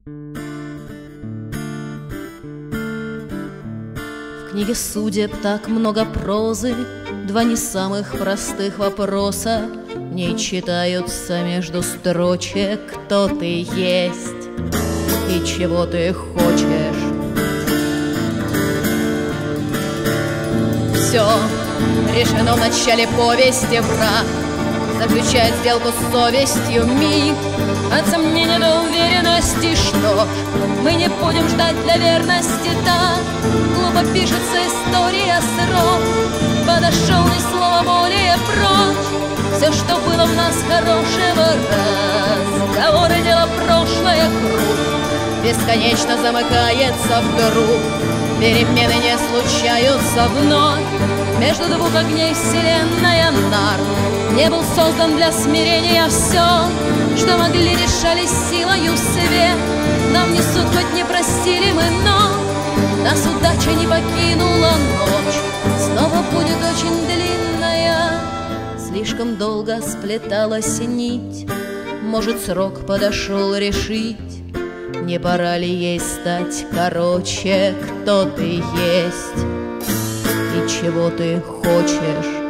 В книге судеб так много прозы, два не самых простых вопроса не читаются между строчек: кто ты есть и чего ты хочешь. Все решено в начале повести, враг заключает сделку с совестью, миг от сомнения до уверенности, что мы не будем ждать для верности. Так глупо пишется история, срок подошел, ни слова более прочь. Все, что было в нас хорошего, разговоры, дело прошлое, круг бесконечно замыкается вдруг. Перемены не случаются вновь. Между двух огней вселенная нар не был создан для смирения. Все, что могли, решались силою свет. Нам несут, хоть не простили мы, но нас удача не покинула ночь. Снова будет очень длинная, слишком долго сплеталась нить. Может, срок подошел решить, не пора ли ей стать короче? Кто ты есть и чего ты хочешь?